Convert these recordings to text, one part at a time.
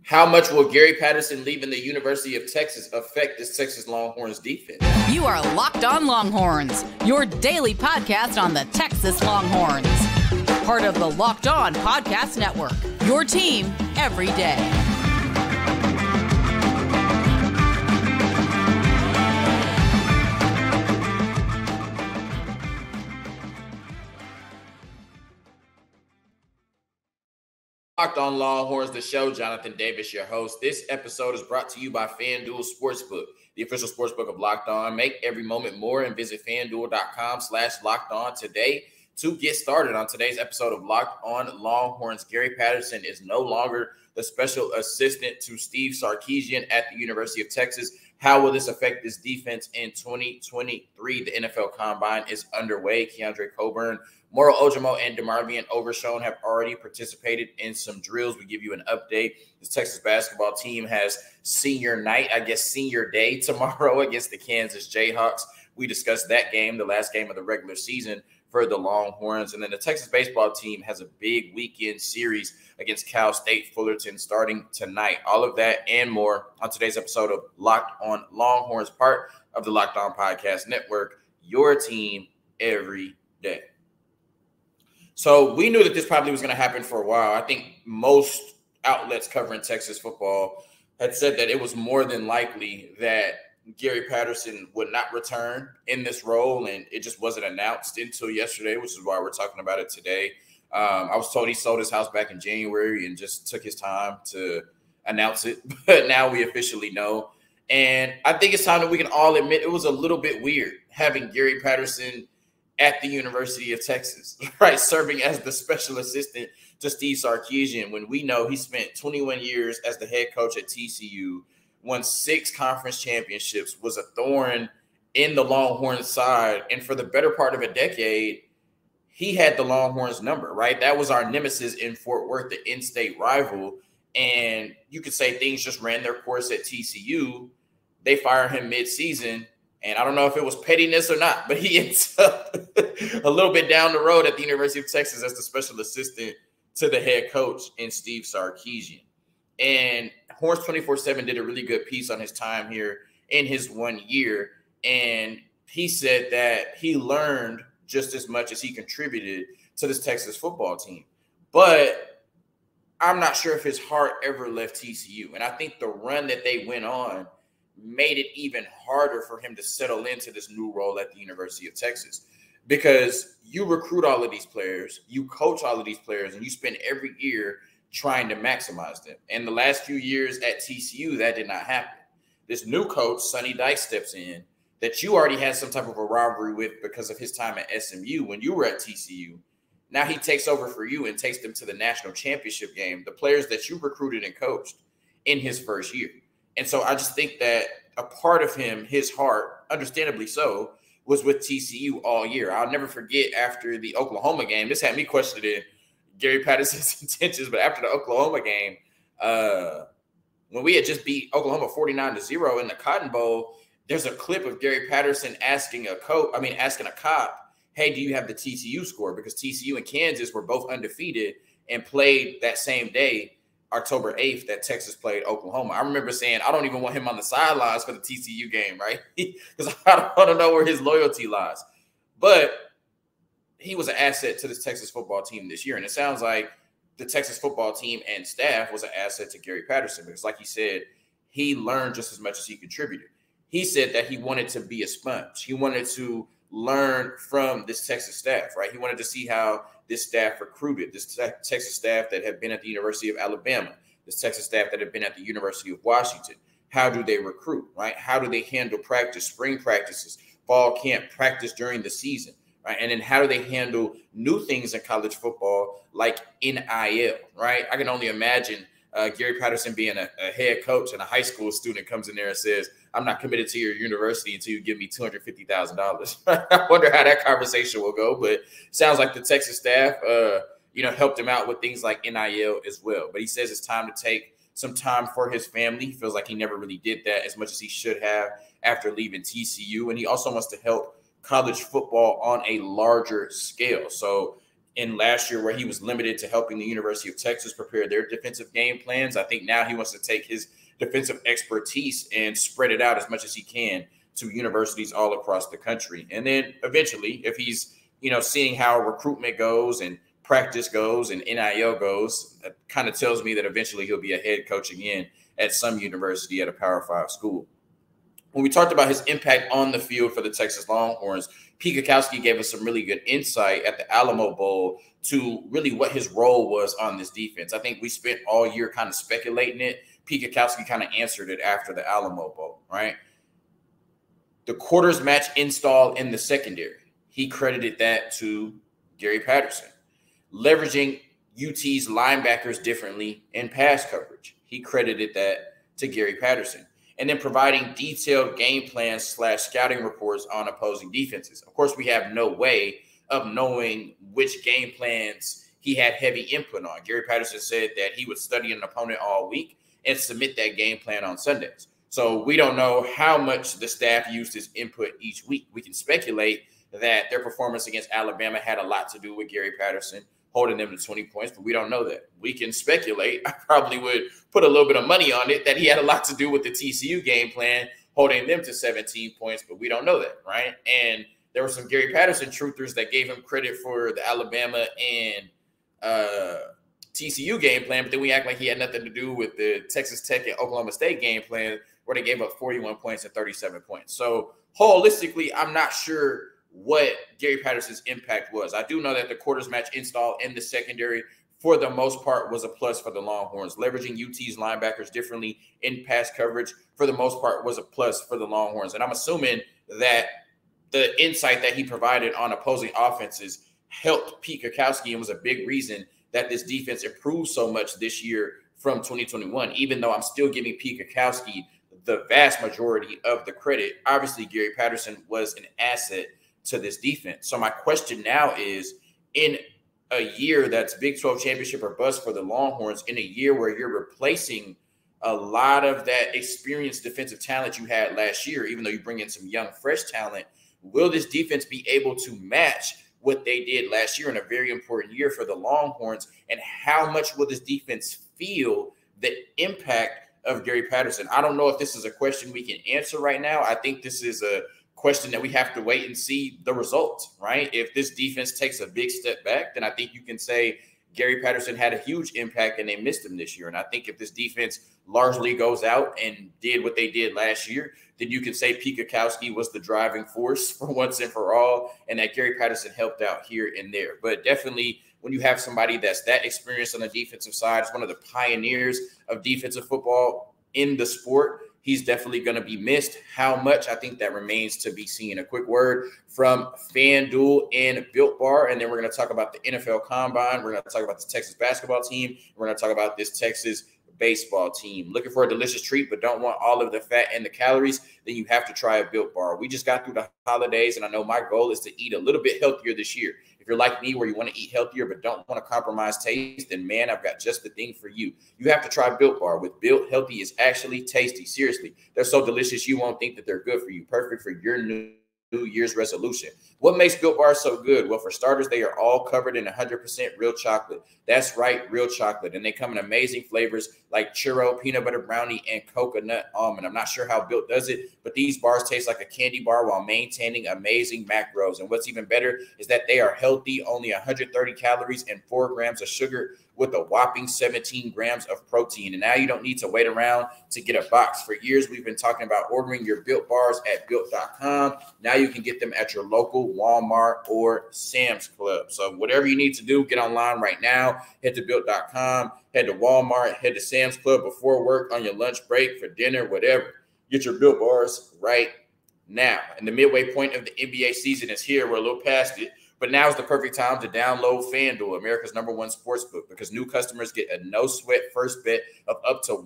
How much will Gary Patterson leaving the University of Texas affect this Texas Longhorns defense? You are Locked On Longhorns, your daily podcast on the Texas Longhorns. Part of the Locked On Podcast Network, your team every day. Locked On Longhorns, the show. Jonathan Davis, your host. This episode is brought to you by FanDuel Sportsbook, the official sportsbook of Locked On. Make every moment more and visit FanDuel.com/LockedOn today to get started on today's episode of Locked On Longhorns. Gary Patterson is no longer the special assistant to Steve Sarkisian at the University of Texas. How will this affect this defense in 2023? The NFL Combine is underway. Keondre Coburn, Moro Ojomo, and Demarvion Overshown have already participated in some drills. We give you an update. The Texas basketball team has senior night, senior day tomorrow against the Kansas Jayhawks. We discussed that game, the last game of the regular season for the Longhorns. And then the Texas baseball team has a big weekend series against Cal State Fullerton starting tonight. All of that and more on today's episode of Locked On Longhorns, part of the Locked On Podcast Network, your team every day. So we knew that this probably was going to happen for a while. I think most outlets covering Texas football had said that it was more than likely that Gary Patterson would not return in this role, and it just wasn't announced until yesterday, which is why we're talking about it today. I was told he sold his house back in January and just took his time to announce it, but now we officially know. And I think it's time that we can all admit it was a little bit weird having Gary Patterson at the University of Texas, right, serving as the special assistant to Steve Sarkisian when we know he spent 21 years as the head coach at TCU, won 6 conference championships, was a thorn in the Longhorns' side, and for the better part of a decade, he had the Longhorns' number, right? That was our nemesis in Fort Worth, the in-state rival, and you could say things just ran their course at TCU. They fire him mid-season, and I don't know if it was pettiness or not, but he ends up a little bit down the road at the University of Texas as the special assistant to the head coach in Steve Sarkisian. And Horns 24/7 did a really good piece on his time here in his 1 year. And he said that he learned just as much as he contributed to this Texas football team. But I'm not sure if his heart ever left TCU. And I think the run that they went on made it even harder for him to settle into this new role at the University of Texas, because you recruit all of these players, you coach all of these players, and you spend every year trying to maximize them. And the last few years at TCU, that did not happen. This new coach, Sonny Dykes, steps in that you already had some type of a rivalry with because of his time at SMU when you were at TCU. Now he takes over for you and takes them to the national championship game, the players that you recruited and coached in his first year. And so I just think that a part of him, his heart, understandably so, was with TCU all year. I'll never forget after the Oklahoma game, this had me questioning Gary Patterson's intentions, but after the Oklahoma game, when we had just beat Oklahoma 49-0 in the Cotton Bowl, there's a clip of Gary Patterson asking a cop, hey, do you have the TCU score? Because TCU and Kansas were both undefeated and played that same day, October 8th, that Texas played Oklahoma. I remember saying, I don't even want him on the sidelines for the TCU game, right? Because I don't know where his loyalty lies. But he was an asset to this Texas football team this year. And it sounds like the Texas football team and staff was an asset to Gary Patterson because, like he said, he learned just as much as he contributed. He said that he wanted to be a sponge. He wanted to learn from this Texas staff, right? He wanted to see how this staff recruited, this Texas staff that had been at the University of Alabama, this Texas staff that had been at the University of Washington. How do they recruit, right? How do they handle practice, spring practices, fall camp, practice during the season, right? And then how do they handle new things in college football like NIL, right? I can only imagine Gary Patterson being a head coach and a high school student comes in there and says, I'm not committed to your university until you give me $250,000. I wonder how that conversation will go, but sounds like the Texas staff, helped him out with things like NIL as well. But he says it's time to take some time for his family. He feels like he never really did that as much as he should have after leaving TCU. And he also wants to help college football on a larger scale. So in last year where he was limited to helping the University of Texas prepare their defensive game plans. I think now he wants to take his defensive expertise and spread it out as much as he can to universities all across the country. And then eventually, if he's, seeing how recruitment goes and practice goes and NIL goes, it kind of tells me that eventually he'll be a head coach again at some university at a Power 5 school. When we talked about his impact on the field for the Texas Longhorns, Pete Kwiatkowski gave us some really good insight at the Alamo Bowl to really what his role was on this defense. I think we spent all year kind of speculating it. Pete Kwiatkowski kind of answered it after the Alamo Bowl, right? The quarters match install in the secondary. He credited that to Gary Patterson. Leveraging UT's linebackers differently in pass coverage. He credited that to Gary Patterson. And then providing detailed game plans / scouting reports on opposing defenses. Of course, we have no way of knowing which game plans he had heavy input on. Gary Patterson said that he would study an opponent all week and submit that game plan on Sundays. So we don't know how much the staff used his input each week. We can speculate that their performance against Alabama had a lot to do with Gary Patterson holding them to 20 points, but we don't know that. We can speculate. I probably would put a little bit of money on it that he had a lot to do with the TCU game plan holding them to 17 points, but we don't know that, right? And there were some Gary Patterson truthers that gave him credit for the Alabama and TCU game plan, but then we act like he had nothing to do with the Texas Tech and Oklahoma State game plan where they gave up 41 points and 37 points. So holistically, I'm not sure what Gary Patterson's impact was. I do know that the quarters match install in the secondary, for the most part, was a plus for the Longhorns. Leveraging UT's linebackers differently in pass coverage, for the most part, was a plus for the Longhorns. And I'm assuming that the insight that he provided on opposing offenses helped Pete Kwiatkowski and was a big reason that this defense improved so much this year from 2021, even though I'm still giving Pete Kwiatkowski the vast majority of the credit. Obviously, Gary Patterson was an asset to this defense. So my question now is, in a year that's Big 12 championship or bust for the Longhorns, in a year where you're replacing a lot of that experienced defensive talent you had last year, even though you bring in some young, fresh talent, will this defense be able to match what they did last year in a very important year for the Longhorns? And how much will this defense feel the impact of Gary Patterson? I don't know if this is a question we can answer right now. I think this is a question that we have to wait and see the results, right? If this defense takes a big step back, then I think you can say Gary Patterson had a huge impact and they missed him this year. And I think if this defense largely goes out and did what they did last year, then you can say Pete Kwiatkowski was the driving force for once and for all, and that Gary Patterson helped out here and there. But definitely when you have somebody that's that experienced on the defensive side, is one of the pioneers of defensive football in the sport, he's definitely going to be missed. How much? I think that remains to be seen. A quick word from FanDuel and Built Bar, and then we're going to talk about the NFL Combine. We're going to talk about the Texas basketball team. We're going to talk about this Texas baseball team. Looking for a delicious treat but don't want all of the fat and the calories? Then you have to try a Built Bar. We just got through the holidays, and I know my goal is to eat a little bit healthier this year. If you're like me, where you want to eat healthier but don't want to compromise taste, then man, I've got just the thing for you. You have to try Built Bar. With Built, healthy is actually tasty. Seriously, they're so delicious you won't think that they're good for you. Perfect for your New Year's resolution. What makes Built Bar so good? Well, for starters, they are all covered in 100% real chocolate. That's right, real chocolate. And they come in amazing flavors like churro, peanut butter brownie, and coconut almond. I'm not sure how Built does it, but these bars taste like a candy bar while maintaining amazing macros. And what's even better is that they are healthy, only 130 calories and 4 grams of sugar with a whopping 17 grams of protein. And now you don't need to wait around to get a box. For years, we've been talking about ordering your Built Bars at Built.com. Now you can get them at your local Walmart or Sam's Club. So whatever you need to do, get online right now. Head to Built.com, head to Walmart, head to Sam's Club before work, on your lunch break, for dinner, whatever. Get your Built Bars right now. And the midway point of the NBA season is here. We're a little past it. But now is the perfect time to download FanDuel, America's #1 sportsbook, because new customers get a no-sweat first bet of up to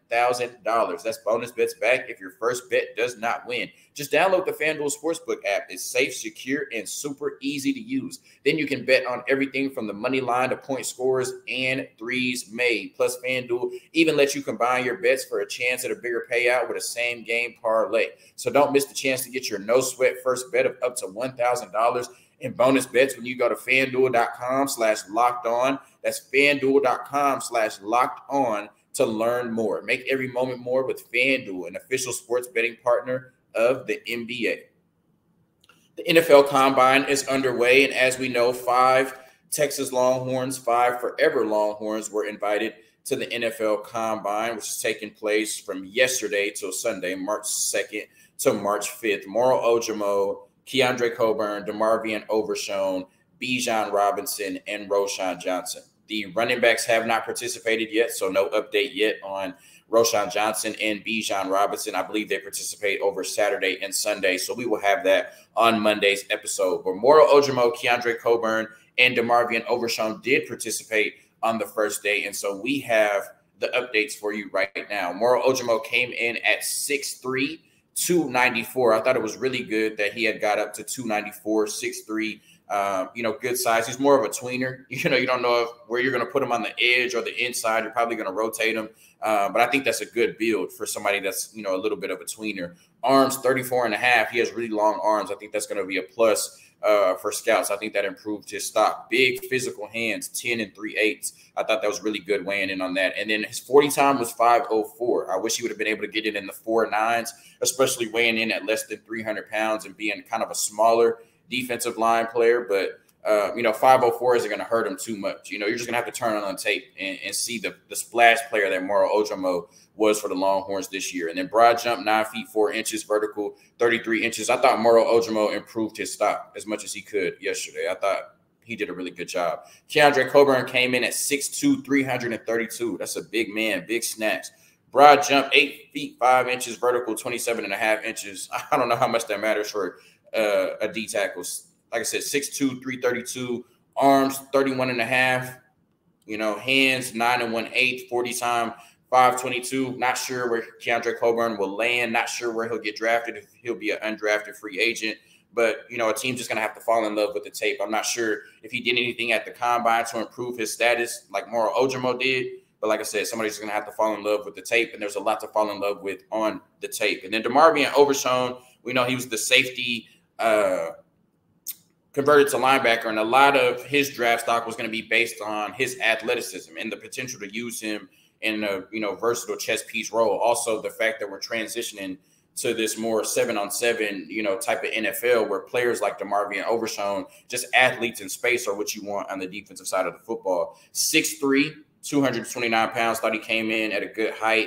$1,000. That's bonus bets back if your first bet does not win. Just download the FanDuel Sportsbook app. It's safe, secure, and super easy to use. Then you can bet on everything from the money line to point scores and threes made. Plus, FanDuel even lets you combine your bets for a chance at a bigger payout with a same-game parlay. So don't miss the chance to get your no-sweat first bet of up to $1,000. and bonus bets when you go to FanDuel.com/lockedon. That's FanDuel.com/lockedon to learn more. Make every moment more with FanDuel, an official sports betting partner of the NBA. The NFL Combine is underway, and as we know, 5 Texas Longhorns, 5 forever Longhorns were invited to the NFL Combine, which is taking place from yesterday till Sunday, March 2nd to March 5th. Moro Ojomo, Keondre Coburn, Demarvion Overshown, Bijan Robinson, and Roschon Johnson. The running backs have not participated yet, so no update yet on Roschon Johnson and Bijan Robinson. I believe they participate over Saturday and Sunday, so we will have that on Monday's episode. But Moro Ojomo, Keondre Coburn, and Demarvion Overshown did participate on the first day, and so we have the updates for you right now. Moro Ojomo came in at 6'3", 294. I thought it was really good that he had got up to 294, 6'3", good size. He's more of a tweener. You don't know where you're going to put him on the edge or the inside. You're probably going to rotate him. But I think that's a good build for somebody that's, a little bit of a tweener. Arms, 34 and a half. He has really long arms. I think that's going to be a plus for scouts. I think that improved his stock. Big physical hands, 10 3/8. I thought that was really good weighing in on that. And then his 40 time was 5:04. I wish he would have been able to get it in the 4.9s, especially weighing in at less than 300 pounds and being kind of a smaller defensive line player. But 5:04 isn't going to hurt him too much. You're just going to have to turn on tape and see the splash player that Moro Ojomo was for the Longhorns this year. And then broad jump, 9 feet 4 inches, vertical 33 inches. I thought Moro Ojomo improved his stock as much as he could yesterday. I thought he did a really good job. Keondre Coburn came in at 6'2", 332. That's a big man, big snatch. Broad jump, 8 feet 5 inches, vertical 27 and a half inches. I don't know how much that matters for a D tackle. Like I said, 6'2", 332, arms 31 and a half, hands 9 1/8, 40 time 5:22. Not sure where Keondre Coburn will land. Not sure where he'll get drafted, if he'll be an undrafted free agent. But, a team's just going to have to fall in love with the tape. I'm not sure if he did anything at the Combine to improve his status like Moro Ojomo did. But like I said, somebody's going to have to fall in love with the tape, and there's a lot to fall in love with on the tape. And then Demarvion Overshown, we know he was the safety converted to linebacker, and a lot of his draft stock was going to be based on his athleticism and the potential to use him in a versatile chess piece role. Also, the fact that we're transitioning to this more 7-on-7 type of NFL where players like Demarvion Overshown, just athletes in space, are what you want on the defensive side of the football. 6'3", 229 pounds. Thought he came in at a good height.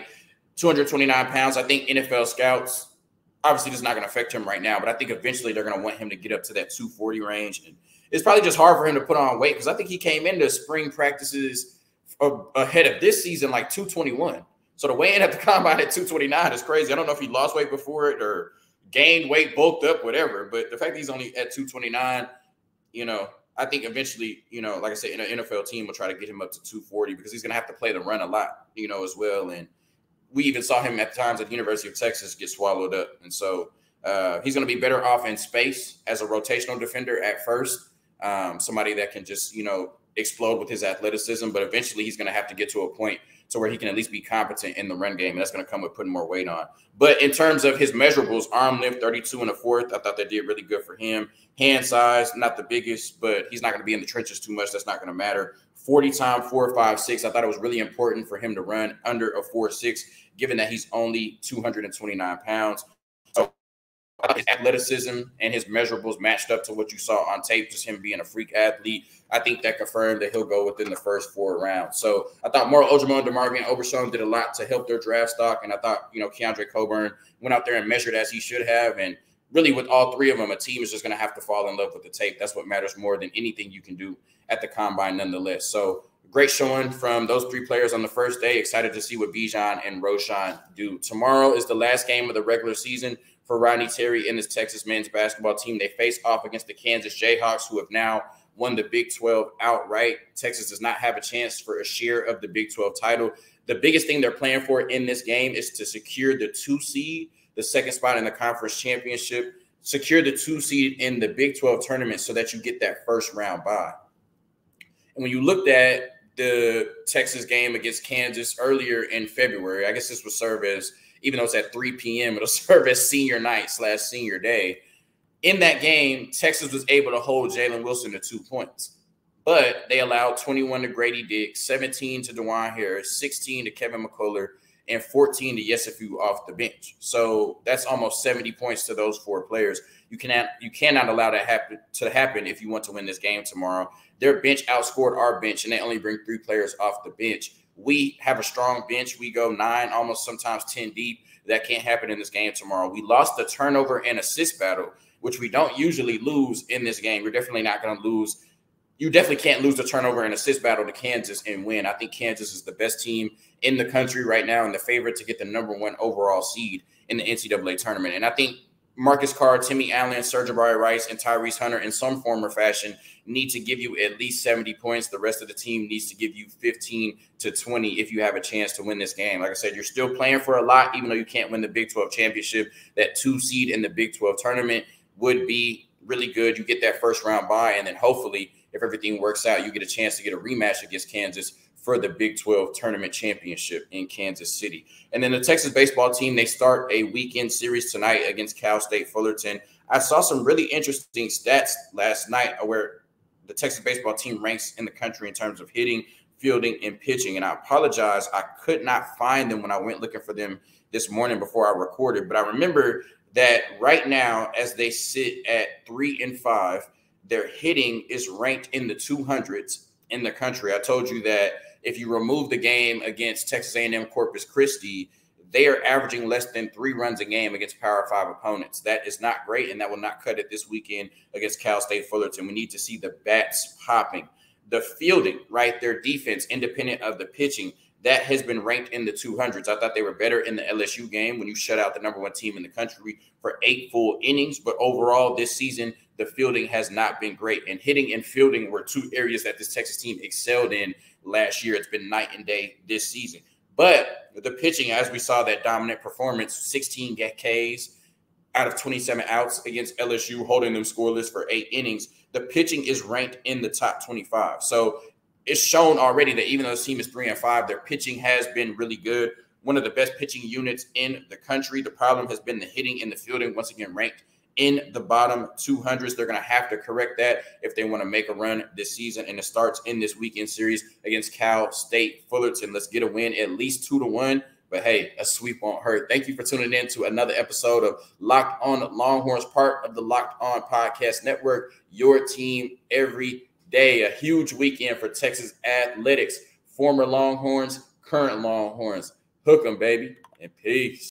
229 pounds. I think NFL scouts, obviously, this is not going to affect him right now, but I think eventually they're going to want him to get up to that 240 range. And it's probably just hard for him to put on weight because I think he came into spring practices ahead of this season like 221. So to weigh in at the Combine at 229 is crazy. I don't know if he lost weight before it or gained weight, bulked up, whatever. But the fact that he's only at 229, I think eventually, like I said, an NFL team will try to get him up to 240 because he's going to have to play the run a lot, as well. And we even saw him at times at the University of Texas get swallowed up. And so he's going to be better off in space as a rotational defender at first, somebody that can just, explode with his athleticism. But eventually he's going to have to get to a point to where he can at least be competent in the run game. And that's going to come with putting more weight on. But in terms of his measurables, arm length, 32 1/4. I thought that did really good for him. Hand size, not the biggest, but he's not going to be in the trenches too much. That's not going to matter. 40 time 4.56. I thought it was really important for him to run under a 4.6, given that he's only 229 pounds. So his athleticism and his measurables matched up to what you saw on tape, just him being a freak athlete. I think that confirmed that he'll go within the first 4 rounds. So I thought Moro Ojomo and Demarvion Overshown did a lot to help their draft stock. And I thought, Keondre Coburn went out there and measured as he should have. And really with all 3 of them, a team is just going to have to fall in love with the tape. That's what matters more than anything you can do at the Combine nonetheless. So great showing from those 3 players on the first day. Excited to see what Bijan and Roschon do. Tomorrow is the last game of the regular season for Rodney Terry and his Texas men's basketball team. They face off against the Kansas Jayhawks, who have now won the Big 12 outright. Texas does not have a chance for a share of the Big 12 title. The biggest thing they're playing for in this game is to secure the 2 seed, the second spot in the conference championship, secure the 2 seed in the Big 12 tournament so that you get that first round bye. And when you looked at the Texas game against Kansas earlier in February, I guess this will serve as, even though it's at 3 p.m., it'll serve as senior night / senior day. In that game, Texas was able to hold Jalen Wilson to 2 points, but they allowed 21 to Grady Dick, 17 to DeJuan Harris, 16 to Kevin McCullough, and 14 to Yesufu off the bench. So that's almost 70 points to those 4 players. You cannot allow that to happen if you want to win this game tomorrow. Their bench outscored our bench, and they only bring 3 players off the bench. We have a strong bench. We go 9, almost sometimes 10 deep. That can't happen in this game tomorrow. We lost the turnover and assist battle, which we don't usually lose in this game. We're definitely not going to lose. You definitely can't lose the turnover and assist battle to Kansas and win. I think Kansas is the best team in the country right now and the favorite to get the #1 overall seed in the NCAA tournament. And I think Marcus Carr, Timmy Allen, Sir'Jabari Rice, and Tyrese Hunter in some form or fashion need to give you at least 70 points. The rest of the team needs to give you 15 to 20 if you have a chance to win this game. Like I said, you're still playing for a lot, even though you can't win the Big 12 championship. That 2 seed in the Big 12 tournament would be really good. You get that first round bye, and then hopefully, if everything works out, you get a chance to get a rematch against Kansas for the Big 12 tournament championship in Kansas City. And then the Texas baseball team, they start a weekend series tonight against Cal State Fullerton. I saw some really interesting stats last night where the Texas baseball team ranks in the country in terms of hitting, fielding, and pitching. And I apologize, I could not find them when I went looking for them this morning before I recorded. But I remember that right now, as they sit at 3 and 5, their hitting is ranked in the 200s in the country. I told you that if you remove the game against Texas A&M Corpus Christi, they are averaging less than 3 runs a game against Power 5 opponents. That is not great, and that will not cut it this weekend against Cal State Fullerton. We need to see the bats popping. The fielding, right, their defense, independent of the pitching, that has been ranked in the 200s. I thought they were better in the LSU game when you shut out the #1 team in the country for 8 full innings. But overall this season, the fielding has not been great. And hitting and fielding were 2 areas that this Texas team excelled in last year. It's been night and day this season. But the pitching, as we saw that dominant performance, 16 Ks out of 27 outs against LSU, holding them scoreless for 8 innings. The pitching is ranked in the top 25. So it's shown already that even though the team is 3 and 5, their pitching has been really good. One of the best pitching units in the country. The problem has been the hitting and the fielding, once again ranked in the bottom 200s. They're going to have to correct that if they want to make a run this season. And it starts in this weekend series against Cal State Fullerton. Let's get a win, at least 2-1. But hey, a sweep won't hurt. Thank you for tuning in to another episode of Locked On Longhorns, part of the Locked On Podcast Network. Your team every day. A huge weekend for Texas athletics. Former Longhorns, current Longhorns. Hook 'em, baby, and peace.